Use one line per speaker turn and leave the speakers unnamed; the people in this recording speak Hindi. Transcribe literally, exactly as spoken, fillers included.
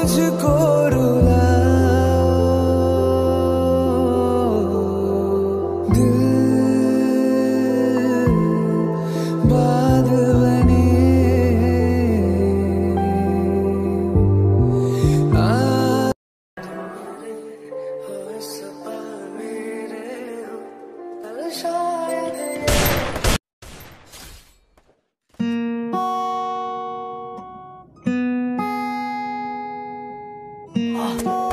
मुझको रुलाओ, दिल बादल बने आ, हो सपा मेरे हो, कल शायद Oh.